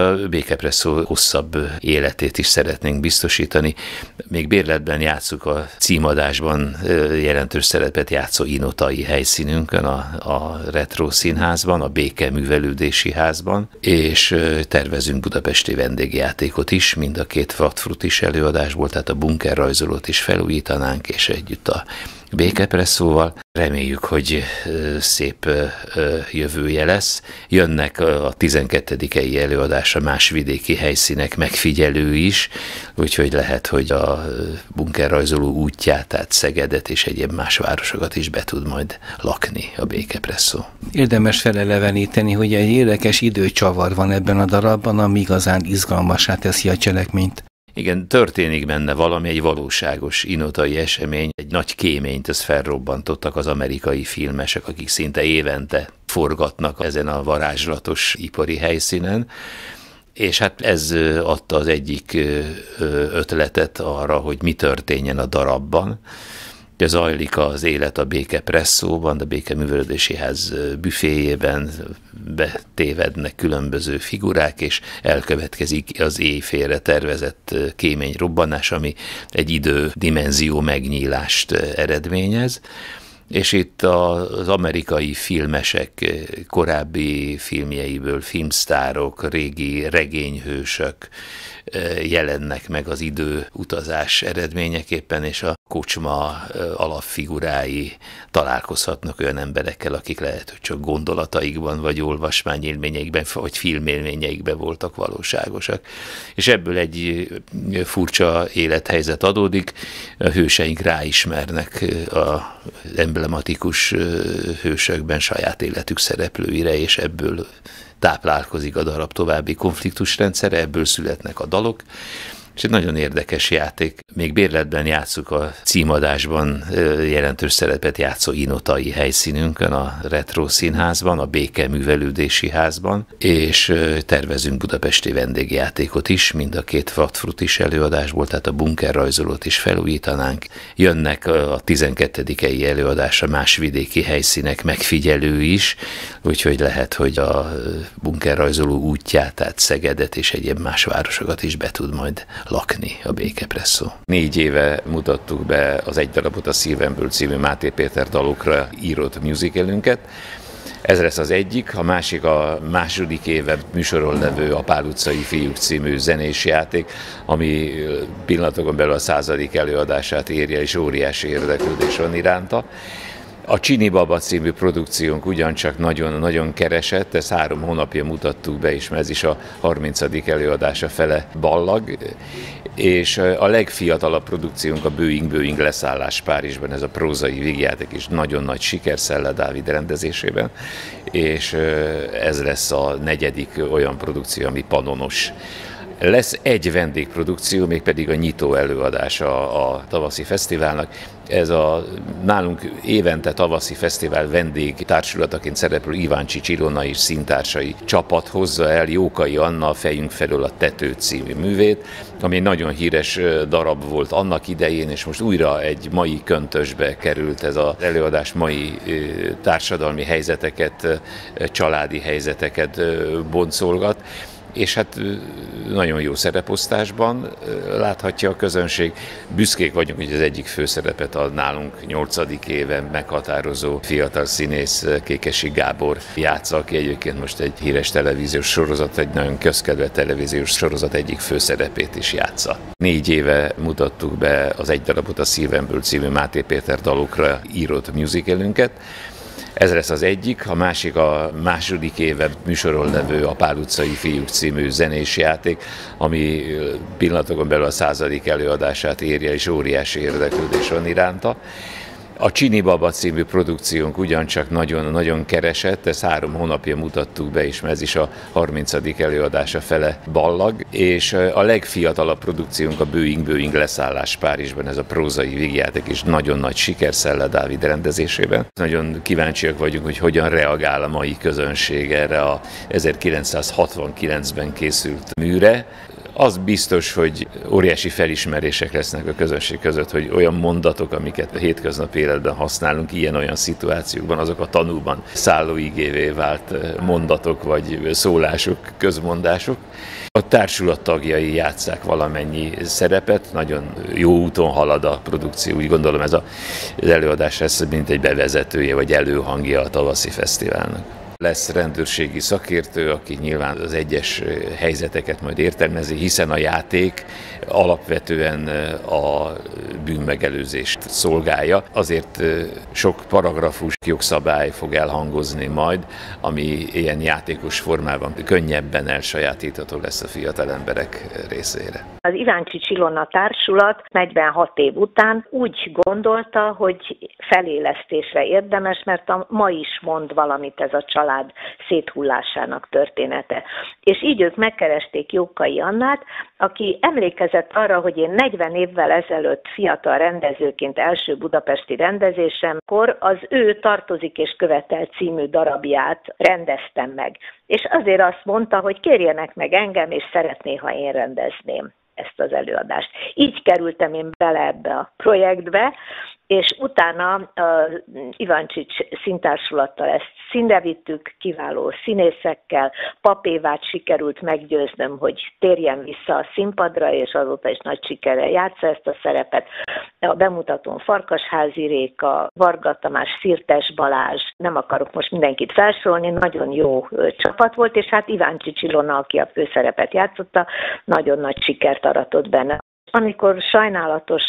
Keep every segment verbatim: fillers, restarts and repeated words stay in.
A békepresszó hosszabb életét is szeretnénk biztosítani. Még bérletben játsszuk a címadásban jelentős szerepet játszó inotai helyszínünkön, a, a Retro Színházban, a Béke Művelődési Házban, és tervezünk budapesti vendégjátékot is, mind a két Vadfrutis előadásból, tehát a Bunker rajzolót is felújítanánk, és együtt a békepresszóval. Reméljük, hogy szép jövője lesz. Jönnek a tizenkettedikei előadásra más vidéki helyszínek megfigyelői is, úgyhogy lehet, hogy a Bunker rajzoló útját, tehát Szegedet és egyéb más városokat is be tud majd lakni a békepresszó. Érdemes feleleveníteni, hogy egy érdekes időcsavar van ebben a darabban, ami igazán izgalmassá teszi a cselekményt. Igen, történik benne valami, egy valóságos inotai esemény, egy nagy kéményt ezt felrobbantottak az amerikai filmesek, akik szinte évente forgatnak ezen a varázslatos ipari helyszínen, és hát ez adta az egyik ötletet arra, hogy mi történjen a darabban. Zajlik az élet a békepresszóban, a Béke Művelődési Ház büféjében, betévednek különböző figurák, és elkövetkezik az éjfélre tervezett kémény robbanás, ami egy idődimenzió megnyílást eredményez. És itt az amerikai filmesek korábbi filmjeiből filmsztárok, régi regényhősök jelennek meg az időutazás eredményeképpen, és a kocsma alapfigurái találkozhatnak olyan emberekkel, akik lehet, hogy csak gondolataikban, vagy olvasmányélményeikben, vagy filmélményeikben voltak valóságosak. És ebből egy furcsa élethelyzet adódik, a hőseink ráismernek az emblematikus hősökben saját életük szereplőire, és ebből táplálkozik a darab további konfliktusrendszere, ebből születnek a dalok, és egy nagyon érdekes játék. Még bérletben játsszuk a címadásban jelentős szerepet játszó inotai helyszínünkön, a Retro Színházban, a Béke Művelődési Házban, és tervezünk budapesti vendégjátékot is, mind a két Vadfrutis előadásból, tehát a Bunker rajzolót is felújítanánk. Jönnek a tizenkettedikei előadásra más vidéki helyszínek megfigyelői is, úgyhogy lehet, hogy a Bunker rajzoló útját, tehát Szegedet és egyéb más városokat is be tud majd lakni a békepresszó. Négy éve mutattuk be az Egy darabot a szívemből című Máté Péter dalokra írott musicalünket. Ez lesz az egyik, a másik a második éve műsoron levő A Pál utcai fiúk című zenés játék, ami pillanatokon belül a századik előadását érje, és óriási érdeklődés van iránta. A Csini Baba című produkciónk ugyancsak nagyon-nagyon keresett, ezt három hónapja mutattuk be, és ez is a harmincadik előadása fele ballag, és a legfiatalabb produkciónk a Boeing Boeing leszállás Párizsban, ez a prózai vígjáték is nagyon nagy siker Szelle Dávid rendezésében, és ez lesz a negyedik olyan produkció, ami panonos. Lesz egy vendégprodukció, mégpedig a nyitó előadása a tavaszi fesztiválnak. Ez a nálunk évente tavaszi fesztivál vendég társulataként szereplő Iváncsics Ilona és színtársai csapat hozza el Jókai Anna a Fejünk felől a tető című művét, ami egy nagyon híres darab volt annak idején, és most újra egy mai köntösbe került ez az előadás, mai társadalmi helyzeteket, családi helyzeteket boncolgat. És hát nagyon jó szereposztásban láthatja a közönség. Büszkék vagyunk, hogy az egyik főszerepet a nálunk nyolcadik éven meghatározó fiatal színész Kékesi Gábor játsza, aki egyébként most egy híres televíziós sorozat, egy nagyon közkedvelt televíziós sorozat egyik főszerepét is játsza. Négy éve mutattuk be az Egy darabot a szívemből című Máté Péter dalokra írott musicalünket. Ez lesz az egyik, a másik a második éve műsoron levő A Pál utcai fiúk című zenés játék, ami pillanatokon belül a századik előadását érje, és óriási érdeklődés van iránta. A Csini Baba című produkciónk ugyancsak nagyon-nagyon keresett, ezt három hónapja mutattuk be, és ez is a harmincadik előadása fele ballag, és a legfiatalabb produkciónk a Boeing Boeing leszállás Párizsban, ez a prózai vígjáték is nagyon nagy siker Szelle Dávid rendezésében. Nagyon kíváncsiak vagyunk, hogy hogyan reagál a mai közönség erre a ezerkilencszázhatvankilencben készült műre. Az biztos, hogy óriási felismerések lesznek a közönség között, hogy olyan mondatok, amiket a hétköznapi életben használunk, ilyen-olyan szituációkban, azok a tanúban szállóigévé vált mondatok vagy szólások, közmondások. A társulat tagjai játsszák valamennyi szerepet, nagyon jó úton halad a produkció, úgy gondolom ez az előadás lesz, mint egy bevezetője vagy előhangja a tavaszi fesztiválnak. Lesz rendőrségi szakértő, aki nyilván az egyes helyzeteket majd értelmezi, hiszen a játék alapvetően a bűnmegelőzést szolgálja. Azért sok paragrafus, jogszabály fog elhangozni majd, ami ilyen játékos formában könnyebben elsajátítható lesz a fiatal emberek részére. Az Iváncsics Ilona társulat negyvenhat év után úgy gondolta, hogy felélesztésre érdemes, mert a ma is mond valamit ez a család széthullásának története. És így ők megkeresték Jókai Annát, aki emlékezett arra, hogy én negyven évvel ezelőtt fiatal rendezőként első budapesti rendezésemkor az ő Tartozik és követel című darabját rendeztem meg. És azért azt mondta, hogy kérjenek meg engem, és szeretné, ha én rendezném ezt az előadást. Így kerültem én bele ebbe a projektbe, és utána az Iváncsics Színtársulattal ezt színre vittük, kiváló színészekkel, Papévát sikerült meggyőznöm, hogy térjen vissza a színpadra, és azóta is nagy sikerrel játsza ezt a szerepet. A bemutatón Farkasházi Réka, Varga Tamás, Szirtes Balázs, nem akarok most mindenkit felsorolni, nagyon jó csapat volt, és hát Iváncsics Ilona, aki a főszerepet játszotta, nagyon nagy sikert aratott benne. Amikor sajnálatos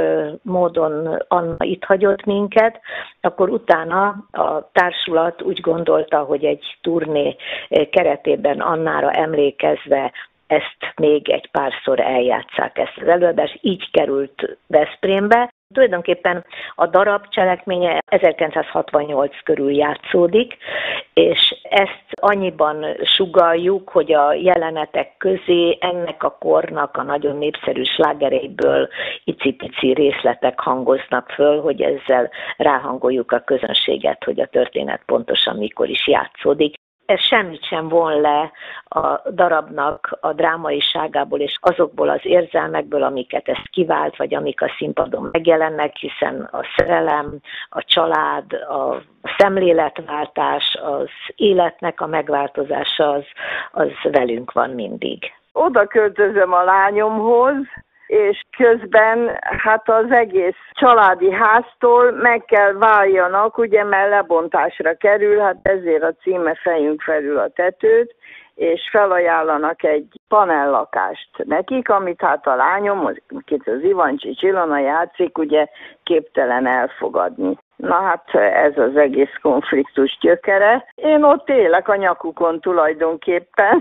módon Anna itt hagyott minket, akkor utána a társulat úgy gondolta, hogy egy turné keretében Annára emlékezve ezt még egy párszor eljátsszák ezt az előadást, így került Veszprémbe. Tulajdonképpen a darab cselekménye ezerkilencszázhatvannyolc körül játszódik, és ezt annyiban sugalljuk, hogy a jelenetek közé ennek a kornak a nagyon népszerű slágereiből icipici részletek hangoznak föl, hogy ezzel ráhangoljuk a közönséget, hogy a történet pontosan mikor is játszódik. Ez semmit sem von le a darabnak a drámaiságából és azokból az érzelmekből, amiket ez kivált, vagy amik a színpadon megjelennek, hiszen a szerelem, a család, a szemléletváltás, az életnek a megváltozása az, az velünk van mindig. Oda költözöm a lányomhoz, és közben hát az egész családi háztól meg kell váljanak, ugye, mert lebontásra kerül, hát ezért a címe Fejünk felül a tetőt, és felajánlanak egy panellakást nekik, amit hát a lányom, akit az Iváncsics Ilona játszik, ugye képtelen elfogadni. Na hát ez az egész konfliktus gyökere. Én ott élek a nyakukon tulajdonképpen.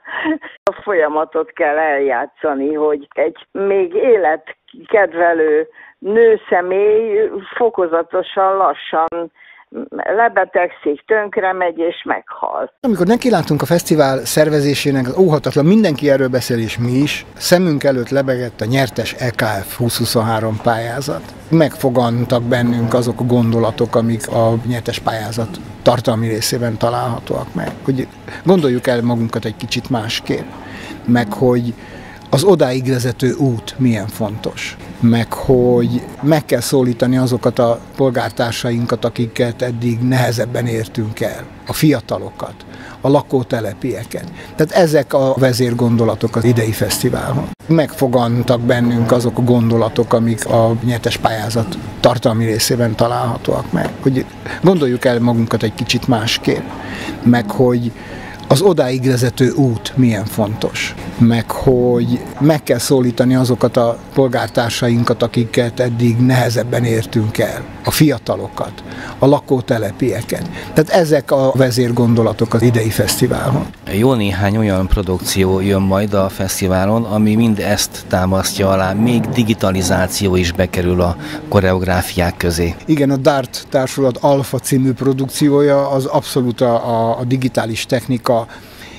A folyamatot kell eljátszani, hogy egy még életkedvelő nőszemély fokozatosan, lassan lebetegszik, tönkre megy és meghal. Amikor nekilátunk a fesztivál szervezésének, az óhatatlan, mindenki erről beszél, és mi is, szemünk előtt lebegett a nyertes E K F húsz-huszonhárom pályázat. Megfogantak bennünk azok a gondolatok, amik a nyertes pályázat tartalmi részében találhatóak meg. Hogy gondoljuk el magunkat egy kicsit másképp, meg hogy az odáig vezető út milyen fontos, meg hogy meg kell szólítani azokat a polgártársainkat, akiket eddig nehezebben értünk el, a fiatalokat, a lakótelepieket. Tehát ezek a vezérgondolatok az idei fesztiválon. Megfogantak bennünk azok a gondolatok, amik a nyertes pályázat tartalmi részében találhatóak meg. Hogy gondoljuk el magunkat egy kicsit másképp, meg hogy az odáig vezető út milyen fontos, meg hogy meg kell szólítani azokat a polgártársainkat, akiket eddig nehezebben értünk el, a fiatalokat, a lakótelepieket. Tehát ezek a vezérgondolatok az idei fesztiválon. Jó néhány olyan produkció jön majd a fesztiválon, ami mind ezt támasztja alá, még digitalizáció is bekerül a koreográfiák közé. Igen, a Dart társulat Alfa című produkciója az abszolút a, a digitális technika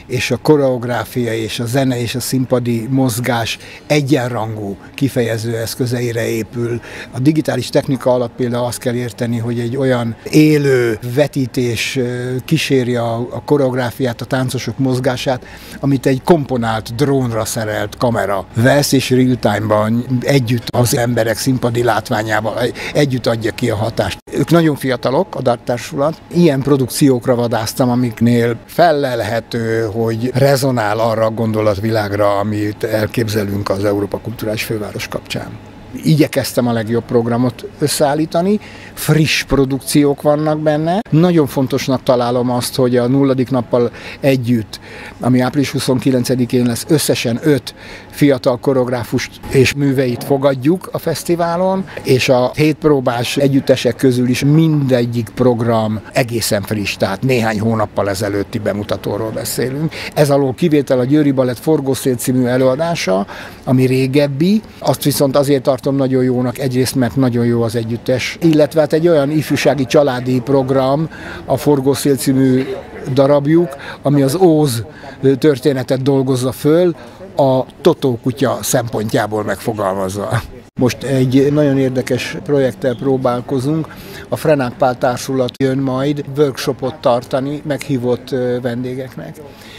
és a koreográfia és a zene és a színpadi mozgás egyenrangú kifejező eszközeire épül. A digitális technika alatt például azt kell érteni, hogy egy olyan élő vetítés kíséri a, a koreográfiát, a táncosok mozgását, amit egy komponált drónra szerelt kamera vesz, és real-time-ban együtt az emberek színpadi látványával együtt adja ki a hatást. Ők nagyon fiatalok, a dé á té társulat. Ilyen produkciókra vadáztam, amiknél fellelhető, hogy rezonál arra a gondolatvilágra, amit elképzelünk az Európa Kulturális Főváros kapcsán. Igyekeztem a legjobb programot összeállítani, friss produkciók vannak benne. Nagyon fontosnak találom azt, hogy a nulladik nappal együtt, ami április huszonkilencedikén lesz, összesen öt fiatal koreográfust és műveit fogadjuk a fesztiválon, és a hétpróbás együttesek közül is mindegyik program egészen friss, tehát néhány hónappal ezelőtti bemutatóról beszélünk. Ez alól kivétel a Győri Balett Forgószél című előadása, ami régebbi, azt viszont azért tartom nagyon jónak, egyrészt mert nagyon jó az együttes, illetve hát egy olyan ifjúsági családi program, a Forgószél című darabjuk, ami az Óz történetet dolgozza föl, a Totó kutya szempontjából megfogalmazva. Most egy nagyon érdekes projekttel próbálkozunk. A Frenák Pál társulat jön majd workshopot tartani meghívott vendégeknek.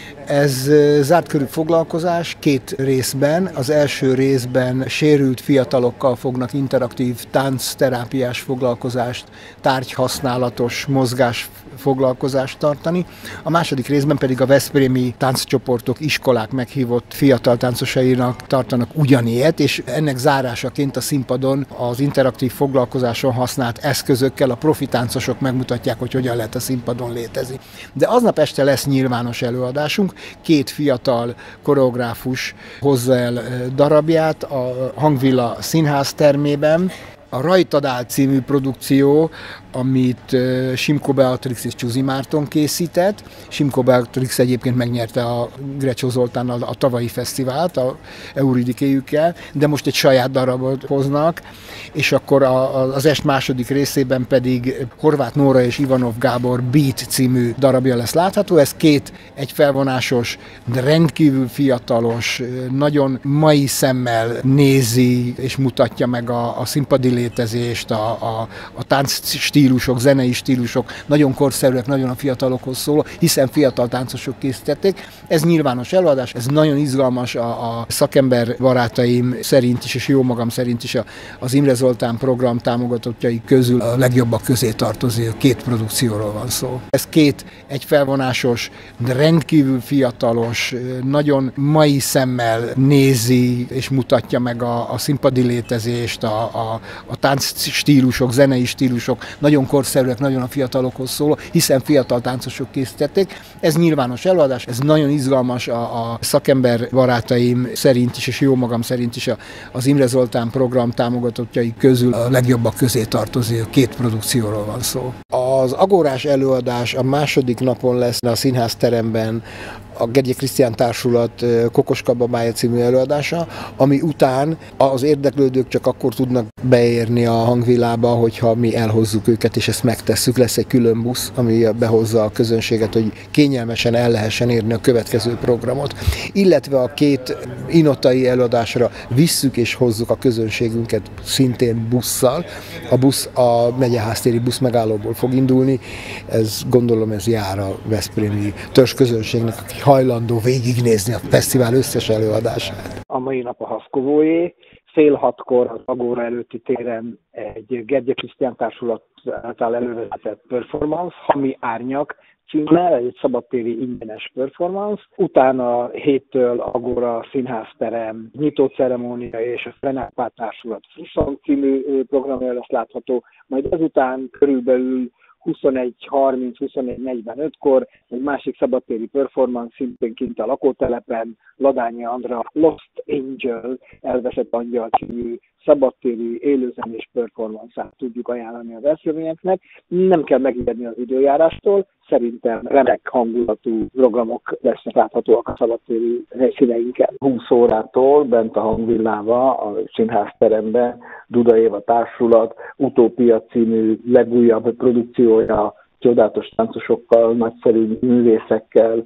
Ez zárt körű foglalkozás két részben. Az első részben sérült fiatalokkal fognak interaktív táncterápiás foglalkozást, tárgyhasználatos mozgás foglalkozást tartani. A második részben pedig a veszprémi tánccsoportok, iskolák meghívott fiatal táncosainak tartanak ugyanilyet, és ennek zárásaként a színpadon az interaktív foglalkozáson használt eszközökkel a profi táncosok megmutatják, hogy hogyan lehet a színpadon létezni. De aznap este lesz nyilvános előadásunk, két fiatal koreográfus hozza el darabját a Hangvilla színház termében. A Rajtad áll című produkció, amit Simko Beatrix és Csuzi Márton készített. Simko Beatrix egyébként megnyerte a Grecsó Zoltánnal a tavalyi fesztivált, a Euridikéjükkel, de most egy saját darabot hoznak, és akkor a, az est második részében pedig Horváth Nóra és Ivanov Gábor Beat című darabja lesz látható. Ez két egy felvonásos, de rendkívül fiatalos, nagyon mai szemmel nézi és mutatja meg a, a színpadi létezést, a, a, a tánc stílusok, zenei stílusok, nagyon korszerűek, nagyon a fiatalokhoz szóló, hiszen fiatal táncosok készítették. Ez nyilvános előadás, ez nagyon izgalmas, a, a szakember barátaim szerint is, és jó magam szerint is az Imre Zoltán program támogatottjai közül a legjobbak közé tartozik, két produkcióról van szó. Ez két egy felvonásos, de rendkívül fiatalos, nagyon mai szemmel nézi és mutatja meg a, a színpadi létezést, a, a, a tánc stílusok, zenei stílusok, nagyon korszerűek, nagyon a fiatalokhoz szóló, hiszen fiatal táncosok készítették. Ez nyilvános előadás, ez nagyon izgalmas, a, a szakember barátaim szerint is, és jó magam szerint is az Imre Zoltán program támogatottjai közül a legjobbak közé tartozik, két produkcióról van szó. Az agórás előadás a második napon lesz a színházteremben, a Gergye Krisztián Társulat Kokoska babája című előadása, ami után az érdeklődők csak akkor tudnak beérni a Hangvillába, hogyha mi elhozzuk őket, és ezt megtesszük. Lesz egy külön busz, ami behozza a közönséget, hogy kényelmesen el lehessen érni a következő programot. Illetve a két inotai előadásra visszük és hozzuk a közönségünket szintén busszal. A busz a Megyeháztéri buszmegállóból fog indulni. Ez gondolom ez jár a veszprémi törzsközönségnek, aki hajlandó végignézni a fesztivál összes előadását. A mai nap a Haszkovóé, fél hatkor az Agóra előtti téren egy Gergye Krisztián Társulat által elővezetett performance, Hami Árnyak címmel, egy szabadtéri ingyenes performance. Utána héttől Agóra színházterem, nyitóceremónia és a Frenák Pál Társulat Frisszang című programja lesz látható, majd ezután körülbelül huszonegy harminc huszonegy negyvenötkor egy másik szabadtéri performance szintén kint a lakótelepen, Ladányi Andra Lost Angel, elveszett angyal című szabadtéri élőzenés performance-át tudjuk ajánlani a veszprémieknek. Nem kell megijedni az időjárástól, szerintem remek hangulatú programok lesznek láthatóak a szabadtéri helyszíneinken. húsz órától bent a Hangvillába, a színházteremben Duda Éva Társulat Utópia című legújabb produkciója, csodálatos táncosokkal, nagyszerű művészekkel,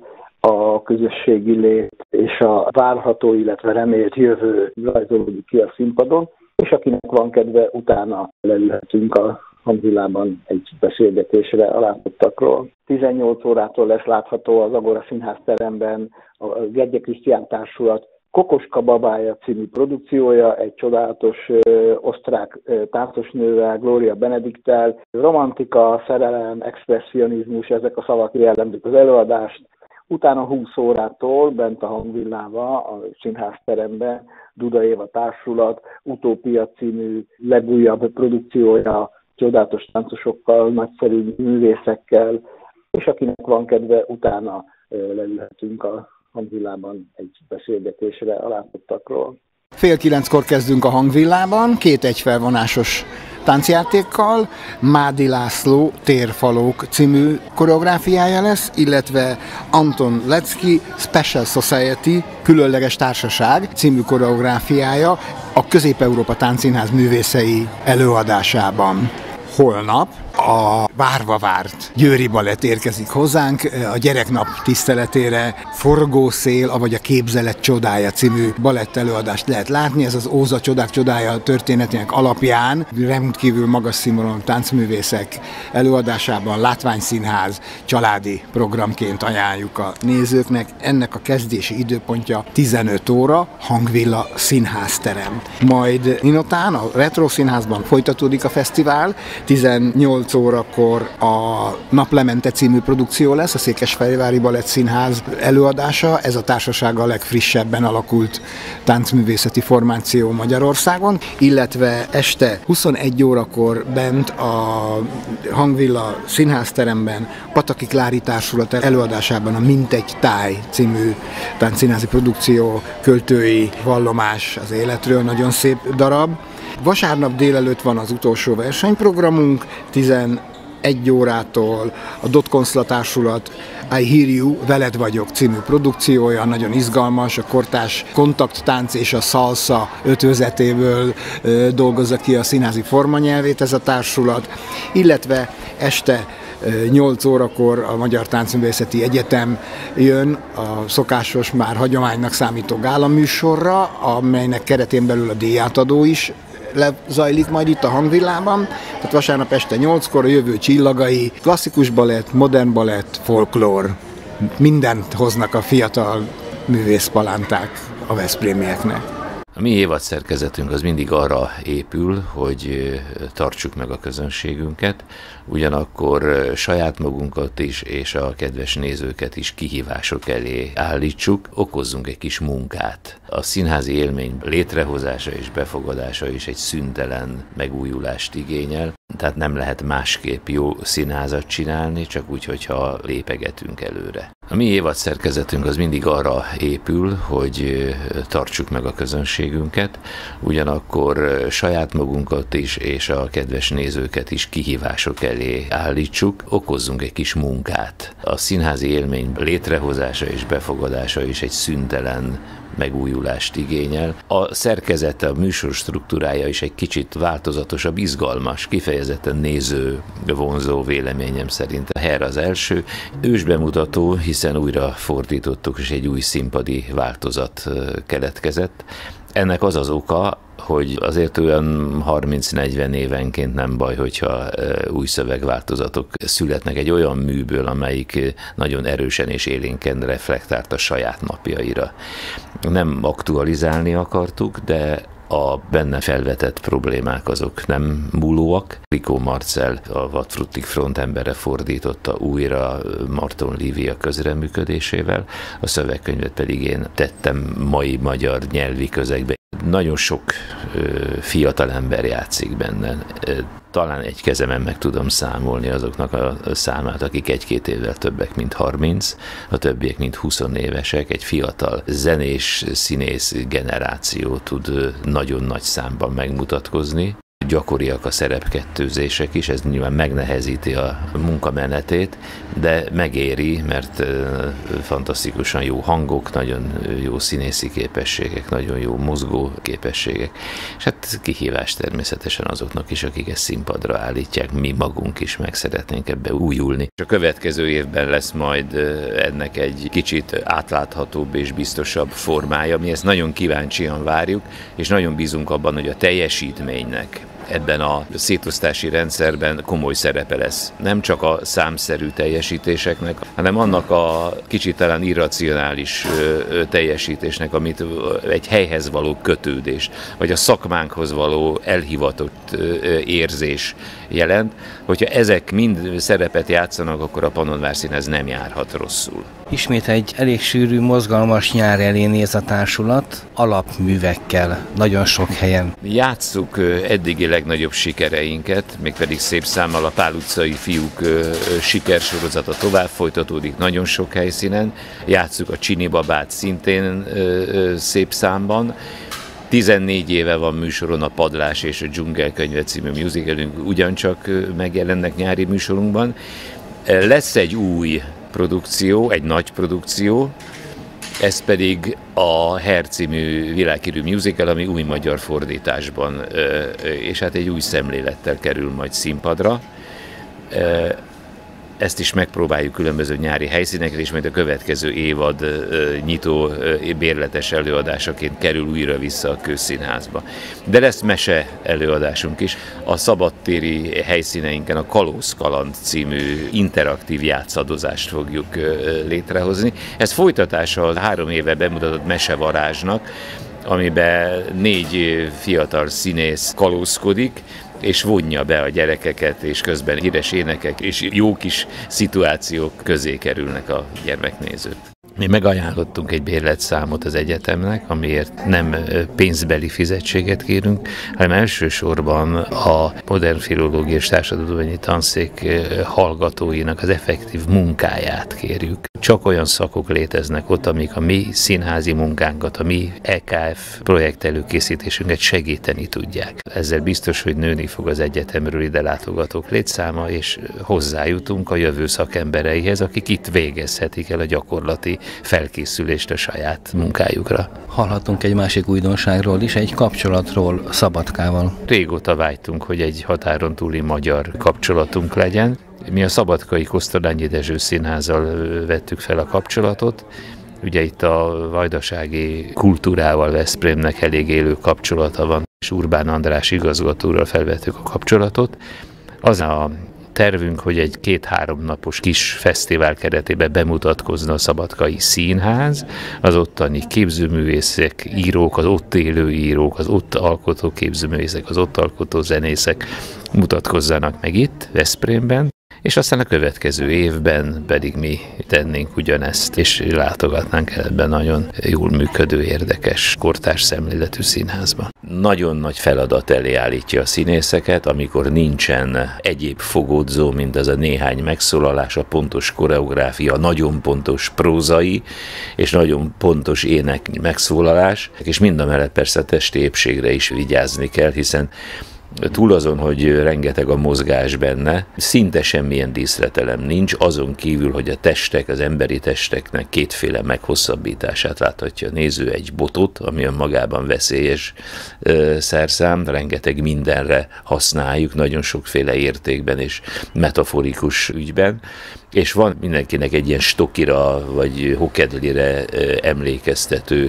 a közösségi lét és a várható, illetve remélt jövő rajzolódik ki a színpadon, és akinek van kedve, utána leülhetünk a hangvillában egy beszélgetésre a látottakról. tizennyolc órától lesz látható az Agora Színház teremben a Gergye Krisztián Társulat Kokoska babája című produkciója, egy csodálatos ö, osztrák ö, táncosnővel, Gloria Benediktel. Romantika, szerelem, expresszionizmus, ezek a szavak jellemzik az előadást. Utána húsz órától bent a hangvillába, a színházteremben Duda Éva Társulat Utópia című legújabb produkciója, csodálatos táncosokkal, nagyszerű művészekkel, és akinek van kedve, utána leülhetünk a hangvillában egy beszélgetésre a látottakról. Fél kilenckor kezdünk a hangvillában, két egyfelvonásos táncjátékkal, Mádi László Térfalók című koreográfiája lesz, illetve Anton Lecki Special Society Különleges Társaság című koreográfiája a Közép-Európa Táncszínház művészei előadásában. Holnap a várva várt Győri Balett érkezik hozzánk a gyereknap tiszteletére. Forgószél, avagy a Képzelet csodája című balett előadást lehet látni. Ez az Óza csodák csodája történetének alapján rendkívül magas színvonalú táncművészek előadásában látványszínház családi programként ajánljuk a nézőknek. Ennek a kezdési időpontja tizenöt óra, Hangvilla Színházterem. Majd inután a Retro Színházban folytatódik a fesztivál, tizennyolc órakor a Naplemente című produkció lesz, a Székesfehérvári Balett Színház előadása. Ez a társaság a legfrissebben alakult táncművészeti formáció Magyarországon, illetve este huszonegy órakor bent a Hangvilla Színházteremben Pataki Klári Társulat előadásában a Mintegy táj című táncszínházi produkció, költői vallomás az életről, nagyon szép darab. Vasárnap délelőtt van az utolsó versenyprogramunk, tizenegy órától a Dot Konszla Társulat I Hear You, Veled vagyok című produkciója, nagyon izgalmas, a kortárs kontakttánc és a szalsza ötvözetéből dolgozza ki a színházi formanyelvét ez a társulat, illetve este nyolc órakor a Magyar Táncművészeti Egyetem jön a szokásos, már hagyománynak számító gálaműsorra, amelynek keretén belül a díjátadó is lezajlik majd itt a hangvillában. Tehát vasárnap este nyolckor a jövő csillagai, klasszikus balett, modern balett, folklór. Mindent hoznak a fiatal művészpalánták a veszprémieknek. A mi évadszerkezetünk az mindig arra épül, hogy tartsuk meg a közönségünket, ugyanakkor saját magunkat is és a kedves nézőket is kihívások elé állítsuk, okozzunk egy kis munkát. A színházi élmény létrehozása és befogadása is egy szüntelen megújulást igényel, tehát nem lehet másképp jó színházat csinálni, csak úgy, hogyha lépegetünk előre. A mi évadszerkezetünk az mindig arra épül, hogy tartsuk meg a közönségünket, ugyanakkor saját magunkat is és a kedves nézőket is kihívások elé állítsuk, okozzunk egy kis munkát. A színházi élmény létrehozása és befogadása is egy szüntelen megújulást igényel. A szerkezete, a műsor struktúrája is egy kicsit változatosabb, izgalmas, kifejezetten néző vonzó véleményem szerint. A Her az első ősbemutató, hiszen újra fordítottuk, és egy új színpadi változat keletkezett. Ennek az az oka, hogy azért olyan harminc-negyven évenként nem baj, hogyha új szövegváltozatok születnek egy olyan műből, amelyik nagyon erősen és élénken reflektált a saját napjaira. Nem aktualizálni akartuk, de a benne felvetett problémák azok nem múlóak. Rikó Marcell a Vadfruttik frontembere fordította újra Marton Lívia közreműködésével, a szövegkönyvet pedig én tettem mai magyar nyelvi közegbe. Nagyon sok ö, fiatal ember játszik benne. Talán egy kezemen meg tudom számolni azoknak a számát, akik egy-két évvel többek, mint harminc, a többiek, mint húsz évesek. Egy fiatal zenés, színész generáció tud nagyon nagy számban megmutatkozni. Gyakoriak a szerepkettőzések is, ez nyilván megnehezíti a munkamenetét, de megéri, mert fantasztikusan jó hangok, nagyon jó színészi képességek, nagyon jó mozgó képességek, és hát kihívás természetesen azoknak is, akik ezt színpadra állítják, mi magunk is meg szeretnénk ebbe újulni. És a következő évben lesz majd ennek egy kicsit átláthatóbb és biztosabb formája, mi ezt nagyon kíváncsian várjuk, és nagyon bízunk abban, hogy a teljesítménynek ebben a szétosztási rendszerben komoly szerepe lesz. Nem csak a számszerű teljesítéseknek, hanem annak a kicsit talán irracionális teljesítésnek, amit egy helyhez való kötődés, vagy a szakmánkhoz való elhivatott érzés jelent. Hogyha ezek mind szerepet játszanak, akkor a Pannonvár Színház nem járhat rosszul. Ismét egy elég sűrű, mozgalmas nyár elé néz a társulat, alapművekkel, nagyon sok helyen. Játsszuk eddigi legnagyobb sikereinket, mégpedig szép számmal a Pál utcai fiúk sikersorozata tovább folytatódik nagyon sok helyszínen. Játsszuk a Csini babát szintén szép számban. tizennégy éve van műsoron a Padlás és a Dzsungelkönyve című musicalünk, ugyancsak megjelennek nyári műsorunkban. Lesz egy új produkció, egy nagy produkció, ez pedig a Hair című világhírű musical, ami új magyar fordításban, és hát egy új szemlélettel kerül majd színpadra. Ezt is megpróbáljuk különböző nyári helyszínekre, és majd a következő évad nyitó bérletes előadásaként kerül újra vissza a Közszínházba. De lesz mese előadásunk is. A szabadtéri helyszíneinken a Kalózkaland című interaktív játszadozást fogjuk létrehozni. Ez folytatása a három éve bemutatott Mesevarázsnak, amiben négy fiatal színész kalózkodik, és vonja be a gyerekeket, és közben híres énekek és jó kis szituációk közé kerülnek a gyermeknézők. Mi megajánlottunk egy bérletszámot az egyetemnek, amiért nem pénzbeli fizetséget kérünk, hanem elsősorban a modern filológia és társadalomtudományi tanszék hallgatóinak az effektív munkáját kérjük. Csak olyan szakok léteznek ott, amik a mi színházi munkánkat, a mi é ká ef projekt előkészítésünket segíteni tudják. Ezzel biztos, hogy nőni fog az egyetemről ide látogatók létszáma, és hozzájutunk a jövő szakembereihez, akik itt végezhetik el a gyakorlati felkészülést a saját munkájukra. Hallhatunk egy másik újdonságról is, egy kapcsolatról Szabadkával. Régóta vágytunk, hogy egy határon túli magyar kapcsolatunk legyen. Mi a szabadkai Kosztolányi Dezső Színházzal vettük fel a kapcsolatot. Ugye itt a vajdasági kultúrával Veszprémnek elég élő kapcsolata van, és Urbán András igazgatóral felvettük a kapcsolatot. Az a tervünk, hogy egy két-három napos kis fesztivál keretében bemutatkozna a Szabadkai Színház, az ottani képzőművészek, írók, az ott élő írók, az ott alkotó képzőművészek, az ott alkotó zenészek mutatkozzanak meg itt, Veszprémben, és aztán a következő évben pedig mi tennénk ugyanezt, és látogatnánk ebben nagyon jól működő, érdekes, kortárs szemléletű színházba. Nagyon nagy feladat elé állítja a színészeket, amikor nincsen egyéb fogódzó, mint az a néhány megszólalás, a pontos koreográfia, nagyon pontos prózai, és nagyon pontos ének megszólalás, és mindamellett persze a testi épségre is vigyázni kell, hiszen túl azon, hogy rengeteg a mozgás benne, szinte semmilyen díszletelem nincs, azon kívül, hogy a testek, az emberi testeknek kétféle meghosszabbítását láthatja a néző, egy botot, ami önmagában veszélyes ö, szerszám, rengeteg mindenre használjuk, nagyon sokféle értékben és metaforikus ügyben, és van mindenkinek egy ilyen stokira vagy hokedlire emlékeztető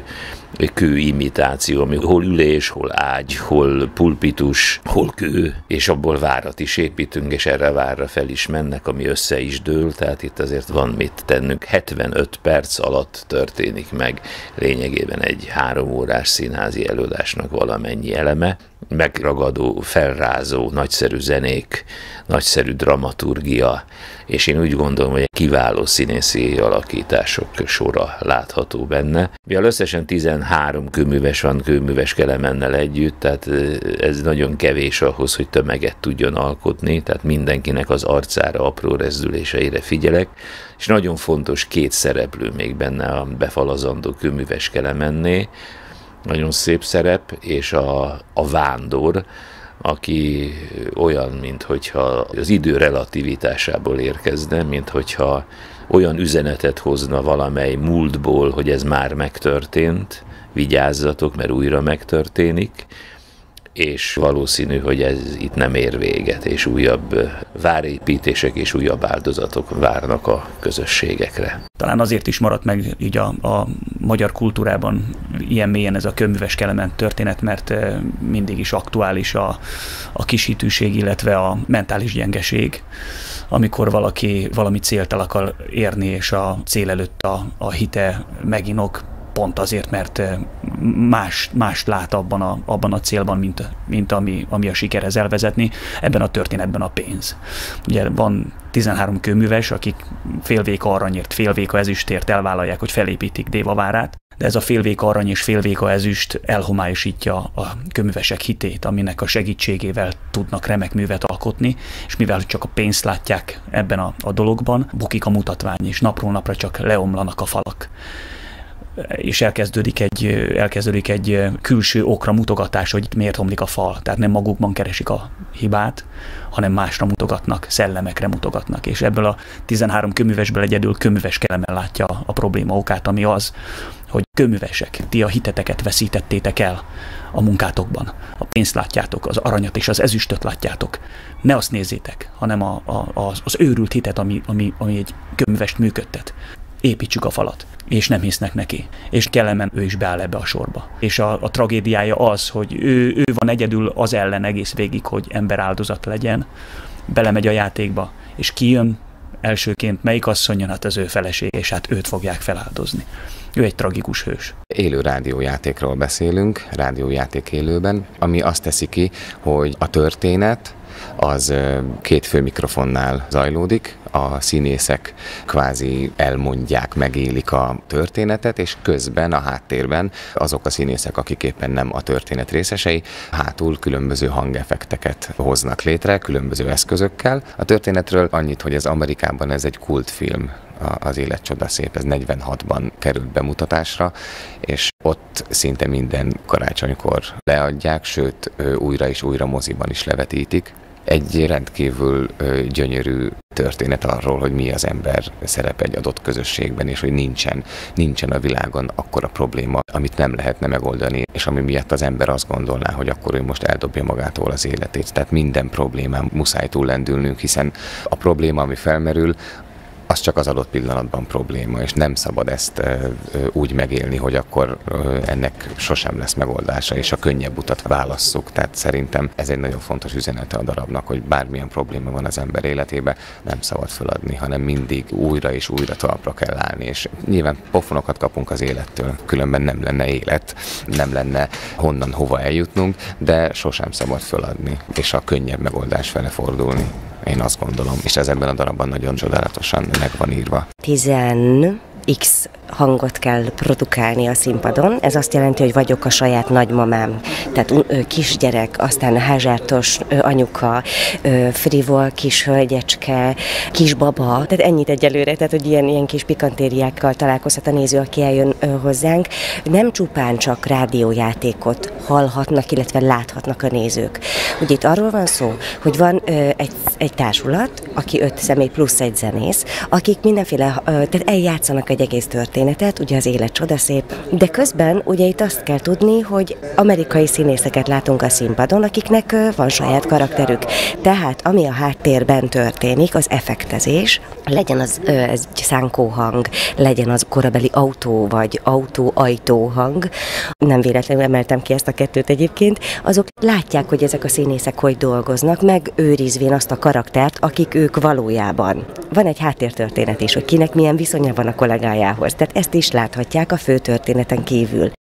kőimitáció, ami hol ülés, hol ágy, hol pulpitus, hol kő, és abból várat is építünk, és erre várra fel is mennek, ami össze is dől, tehát itt azért van mit tennünk. hetvenöt perc alatt történik meg lényegében egy három órás színházi előadásnak valamennyi eleme, megragadó, felrázó, nagyszerű zenék, nagyszerű dramaturgia, és én úgy gondolom, hogy kiváló színészi alakítások sora látható benne. Mivel összesen tizenhárom kőműves van kőműves Kelemennel együtt, tehát ez nagyon kevés ahhoz, hogy tömeget tudjon alkotni, tehát mindenkinek az arcára, apró rezdüléseire figyelek, és nagyon fontos két szereplő még benne a befalazandó kőműves Kelemenné, nagyon szép szerep, és a, a vándor, aki olyan, minthogyha az idő relativitásából érkezne, minthogyha olyan üzenetet hozna valamely múltból, hogy ez már megtörtént, vigyázzatok, mert újra megtörténik, és valószínű, hogy ez itt nem ér véget, és újabb várépítések és újabb áldozatok várnak a közösségekre. Talán azért is maradt meg így a, a magyar kultúrában ilyen mélyen ez a kőműves Kelemen történet, mert mindig is aktuális a, a kisítőség, illetve a mentális gyengeség, amikor valaki valami célt el akar érni, és a cél előtt a, a hite meginok, pont azért, mert más, mást lát abban a, abban a célban, mint, mint ami, ami a sikerhez elvezetni, ebben a történetben a pénz. Ugye van tizenhárom kőműves, akik félvéka aranyért, félvéka ezüstért elvállalják, hogy felépítik Dévavárát, de ez a félvéka arany és félvéka ezüst elhomályosítja a kőművesek hitét, aminek a segítségével tudnak remek művet alkotni, és mivel csak a pénzt látják ebben a, a dologban, bukik a mutatvány, és napról napra csak leomlanak a falak. És elkezdődik egy, elkezdődik egy külső okra mutogatás, hogy miért omlik a fal. Tehát nem magukban keresik a hibát, hanem másra mutogatnak, szellemekre mutogatnak. És ebből a tizenhárom kőművesből egyedül kőműves Kelemen látja a probléma okát, ami az, hogy kőművesek, ti a hiteteket veszítettétek el a munkátokban. A pénzt látjátok, az aranyat és az ezüstöt látjátok. Ne azt nézzétek, hanem a, a, az, az őrült hitet, ami, ami, ami egy kőművest működtet. Építsük a falat, és nem hisznek neki. És Kelemen ő is beáll ebbe a sorba. És a, a tragédiája az, hogy ő, ő van egyedül az ellen egész végig, hogy ember áldozat legyen, belemegy a játékba, és kijön elsőként, melyik asszony jön, hát az ő feleség, és hát őt fogják feláldozni. Ő egy tragikus hős. Élő rádiójátékról beszélünk, rádiójáték élőben, ami azt teszi ki, hogy a történet az két fő mikrofonnál zajlódik, a színészek kvázi elmondják, megélik a történetet, és közben a háttérben azok a színészek, akik éppen nem a történet részesei, hátul különböző hangeffekteket hoznak létre, különböző eszközökkel. A történetről annyit, hogy ez Amerikában ez egy kultfilm, az Élet csodaszép, ez negyvenhatban került bemutatásra, és ott szinte minden karácsonykor leadják, sőt újra és újra moziban is levetítik. Egy rendkívül gyönyörű történet arról, hogy mi az ember szerepe egy adott közösségben, és hogy nincsen, nincsen a világon akkora probléma, amit nem lehetne megoldani, és ami miatt az ember azt gondolná, hogy akkor ő most eldobja magától az életét. Tehát minden problémán muszáj túllendülnünk, hiszen a probléma, ami felmerül, az csak az adott pillanatban probléma, és nem szabad ezt e, e, úgy megélni, hogy akkor e, ennek sosem lesz megoldása, és a könnyebb utat válasszuk. Tehát szerintem ez egy nagyon fontos üzenete a darabnak, hogy bármilyen probléma van az ember életében, nem szabad feladni, hanem mindig újra és újra talpra kell állni, és nyilván pofonokat kapunk az élettől, különben nem lenne élet, nem lenne honnan hova eljutnunk, de sosem szabad feladni, és a könnyebb megoldás fele fordulni. Én azt gondolom, és ez ebben a darabban nagyon csodálatosan meg van írva. tizen x hangot kell produkálni a színpadon. Ez azt jelenti, hogy vagyok a saját nagymamám, tehát kisgyerek, aztán házsártos anyuka, frivol kis hölgyecske, kisbaba, tehát ennyit egyelőre, tehát hogy ilyen, ilyen kis pikantériákkal találkozhat a néző, aki eljön hozzánk. Nem csupán csak rádiójátékot hallhatnak, illetve láthatnak a nézők. Ugye itt arról van szó, hogy van egy, egy társulat, aki öt személy plusz egy zenész, akik mindenféle, tehát eljátszanak egy egész történetet, ugye az Élet csodaszép, de közben ugye itt azt kell tudni, hogy amerikai színészeket látunk a színpadon, akiknek van saját karakterük. Tehát ami a háttérben történik, az effektezés, legyen az ez egy szánkóhang, legyen az korabeli autó vagy autó-ajtó hang, nem véletlenül emeltem ki ezt a kettőt egyébként, azok látják, hogy ezek a színészek hogy dolgoznak, megőrizvén azt a karaktert, akik ők valójában. Van egy háttértörténet is, hogy kinek milyen viszonya van a kollégájához, tehát ezt is láthatják a fő történeten kívül.